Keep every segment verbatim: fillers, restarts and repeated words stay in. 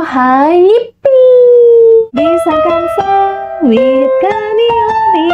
hai Yippee! Bisa Canva with Kanioni.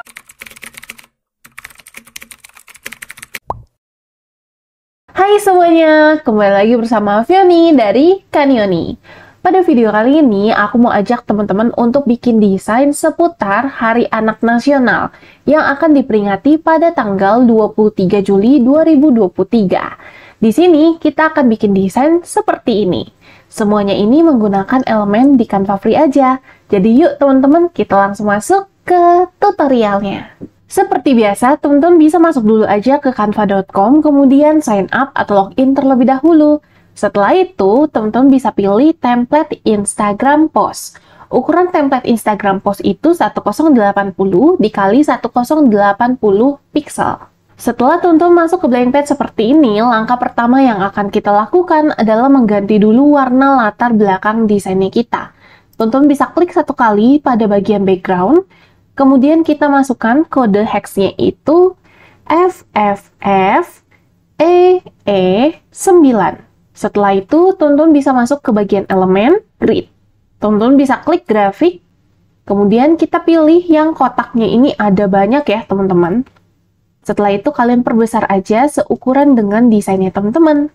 Hai semuanya, kembali lagi bersama Fioni dari Kanioni. Pada video kali ini, aku mau ajak teman-teman untuk bikin desain seputar Hari Anak Nasional yang akan diperingati pada tanggal dua puluh tiga Juli dua ribu dua puluh tiga. Di sini, kita akan bikin desain seperti ini. Semuanya ini menggunakan elemen di Canva Free aja. Jadi yuk teman-teman, kita langsung masuk ke tutorialnya. Seperti biasa, teman-teman bisa masuk dulu aja ke canva dot com, kemudian sign up atau login terlebih dahulu. Setelah itu, teman-teman bisa pilih template Instagram post. Ukuran template Instagram post itu seribu delapan puluh dikali seribu delapan puluh pixel. Setelah teman-teman masuk ke blank page seperti ini, langkah pertama yang akan kita lakukan adalah mengganti dulu warna latar belakang desainnya kita. Teman-teman bisa klik satu kali pada bagian background, kemudian kita masukkan kode hexnya itu F F F E E sembilan. Setelah itu, teman-teman bisa masuk ke bagian elemen grid. Teman-teman bisa klik grafik, kemudian kita pilih yang kotaknya ini ada banyak ya teman-teman. Setelah itu kalian perbesar aja seukuran dengan desainnya teman-teman.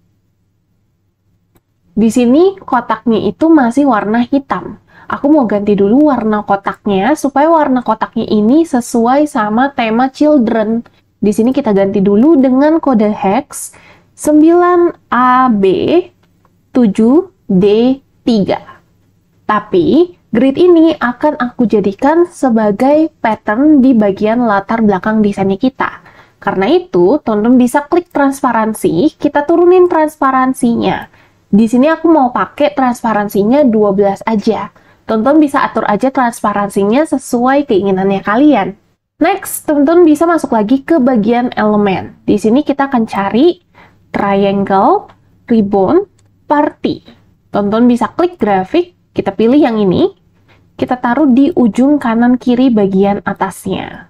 Di sini kotaknya itu masih warna hitam. Aku mau ganti dulu warna kotaknya supaya warna kotaknya ini sesuai sama tema children. Di sini kita ganti dulu dengan kode hex sembilan A B tujuh D tiga. Tapi grid ini akan aku jadikan sebagai pattern di bagian latar belakang desainnya kita. Karena itu, teman-teman bisa klik transparansi, kita turunin transparansinya. Di sini aku mau pakai transparansinya dua belas aja. Teman-teman bisa atur aja transparansinya sesuai keinginannya kalian. Next, teman-teman bisa masuk lagi ke bagian elemen. Di sini kita akan cari triangle, ribbon, party. Teman-teman bisa klik grafik, kita pilih yang ini. Kita taruh di ujung kanan kiri bagian atasnya.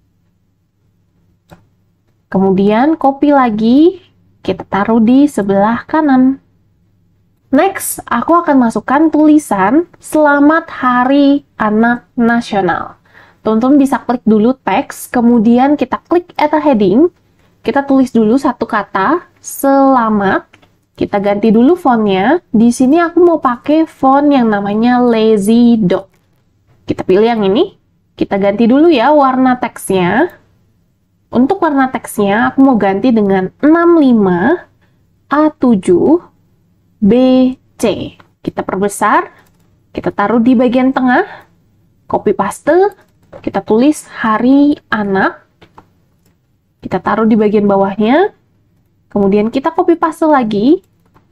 Kemudian copy lagi, kita taruh di sebelah kanan. Next, aku akan masukkan tulisan Selamat Hari Anak Nasional. Teman-teman bisa klik dulu teks, kemudian kita klik add a heading. Kita tulis dulu satu kata, selamat. Kita ganti dulu fontnya. Di sini aku mau pakai font yang namanya Lazy Dog. Kita pilih yang ini. Kita ganti dulu ya warna teksnya. Untuk warna teksnya, aku mau ganti dengan enam puluh lima A tujuh B C. Kita perbesar. Kita taruh di bagian tengah. Copy paste. Kita tulis Hari Anak. Kita taruh di bagian bawahnya. Kemudian kita copy paste lagi.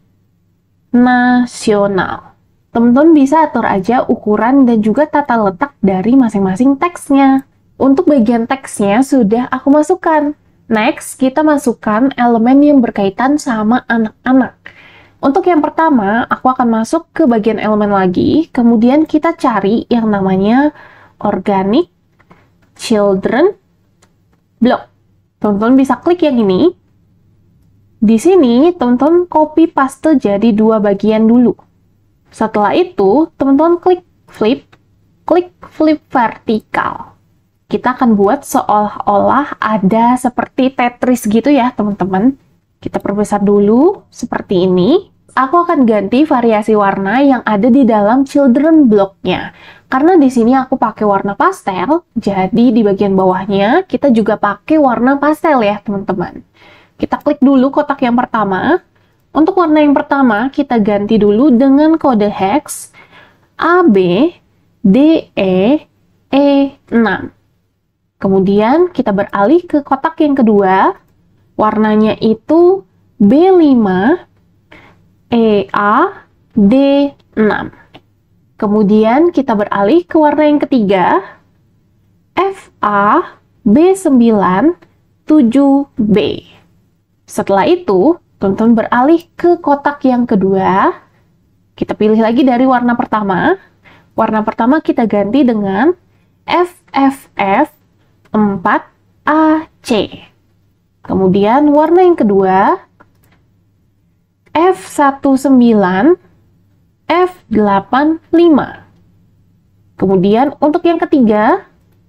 Nasional. Teman-teman bisa atur aja ukuran dan juga tata letak dari masing-masing teksnya. Untuk bagian teksnya sudah aku masukkan. Next, kita masukkan elemen yang berkaitan sama anak-anak. Untuk yang pertama, aku akan masuk ke bagian elemen lagi. Kemudian kita cari yang namanya organic children block. Teman-teman bisa klik yang ini. Di sini, teman-teman copy paste jadi dua bagian dulu. Setelah itu, teman-teman klik flip, klik flip vertikal. Kita akan buat seolah-olah ada seperti Tetris gitu ya, teman-teman. Kita perbesar dulu, seperti ini. Aku akan ganti variasi warna yang ada di dalam children block-nya. Karena di sini aku pakai warna pastel, jadi di bagian bawahnya kita juga pakai warna pastel ya, teman-teman. Kita klik dulu kotak yang pertama. Untuk warna yang pertama, kita ganti dulu dengan kode hex A B D E E enam. Kemudian kita beralih ke kotak yang kedua. Warnanya itu B lima E A D enam. Kemudian kita beralih ke warna yang ketiga. F A B sembilan tujuh B. Setelah itu, teman-teman beralih ke kotak yang kedua. Kita pilih lagi dari warna pertama. Warna pertama kita ganti dengan F F F empat A C. Kemudian warna yang kedua F sembilan F delapan lima. Kemudian untuk yang ketiga,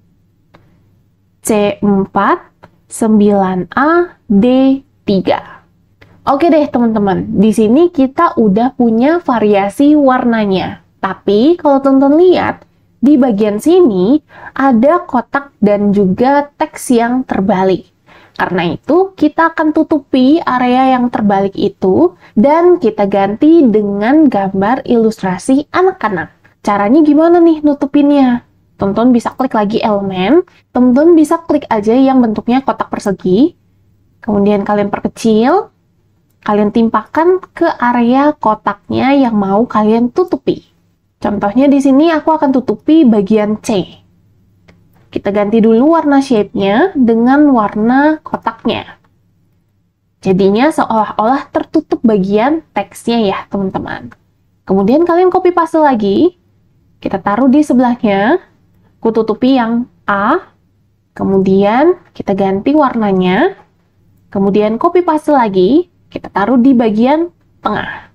C empat sembilan A D tiga. Oke deh teman-teman, di sini kita udah punya variasi warnanya. Tapi kalau teman-teman lihat, di bagian sini ada kotak dan juga teks yang terbalik. Karena itu, kita akan tutupi area yang terbalik itu dan kita ganti dengan gambar ilustrasi anak-anak. Caranya gimana nih nutupinnya? Teman-teman bisa klik lagi elemen, teman-teman bisa klik aja yang bentuknya kotak persegi, kemudian kalian perkecil, kalian timpahkan ke area kotaknya yang mau kalian tutupi. Contohnya di sini aku akan tutupi bagian C. Kita ganti dulu warna shape-nya dengan warna kotaknya. Jadinya seolah-olah tertutup bagian teksnya ya, teman-teman. Kemudian kalian copy paste lagi. Kita taruh di sebelahnya. Aku tutupi yang A. Kemudian kita ganti warnanya. Kemudian copy paste lagi. Kita taruh di bagian tengah.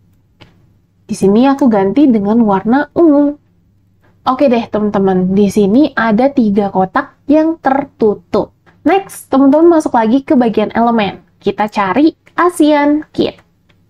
Di sini aku ganti dengan warna ungu. Oke deh teman-teman, di sini ada tiga kotak yang tertutup. Next, teman-teman masuk lagi ke bagian elemen. Kita cari Asian Kit.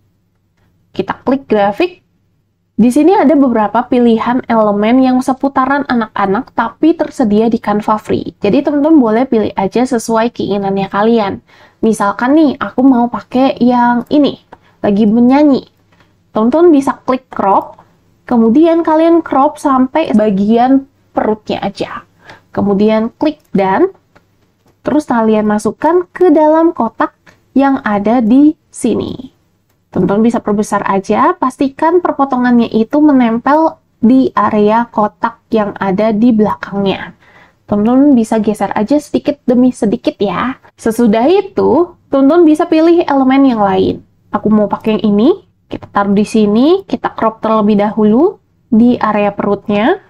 Kita klik grafik. Di sini ada beberapa pilihan elemen yang seputaran anak-anak tapi tersedia di Canva Free. Jadi teman-teman boleh pilih aja sesuai keinginannya kalian. Misalkan nih, aku mau pakai yang ini, lagi menyanyi. Teman-teman bisa klik crop. Kemudian kalian crop sampai bagian perutnya aja. Kemudian klik dan terus kalian masukkan ke dalam kotak yang ada di sini. Teman-teman bisa perbesar aja, pastikan perpotongannya itu menempel di area kotak yang ada di belakangnya. Teman-teman bisa geser aja sedikit demi sedikit ya. Sesudah itu, teman-teman bisa pilih elemen yang lain. Aku mau pakai yang ini. Kita taruh di sini, kita crop terlebih dahulu di area perutnya.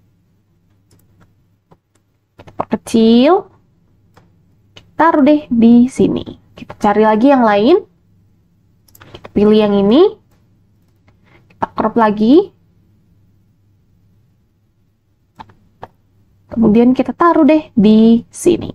Kita perkecil. Taruh deh di sini. Kita cari lagi yang lain. Kita pilih yang ini. Kita crop lagi. Kemudian kita taruh deh di sini.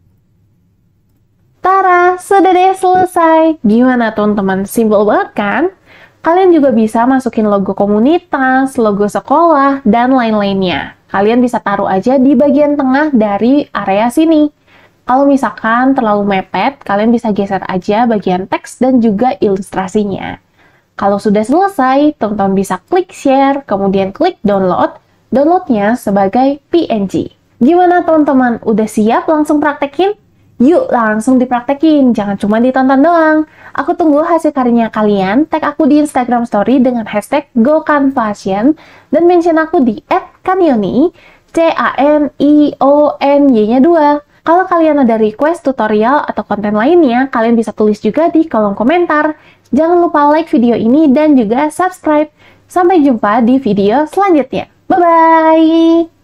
Tara, sudah deh selesai. Gimana teman-teman? Simple banget kan? Kalian juga bisa masukin logo komunitas, logo sekolah, dan lain-lainnya. Kalian bisa taruh aja di bagian tengah dari area sini. Kalau misalkan terlalu mepet, kalian bisa geser aja bagian teks dan juga ilustrasinya. Kalau sudah selesai, teman-teman bisa klik share, kemudian klik download, downloadnya sebagai P N G. Gimana teman-teman? Udah siap langsung praktekin? Yuk langsung dipraktekin, jangan cuma ditonton doang. Aku tunggu hasil karyanya kalian, tag aku di Instagram Story dengan hashtag GoCanFashion, dan mention aku di et kanioni, C A N I O N Y-nya dua. Kalau kalian ada request tutorial atau konten lainnya, kalian bisa tulis juga di kolom komentar. Jangan lupa like video ini dan juga subscribe. Sampai jumpa di video selanjutnya. Bye-bye!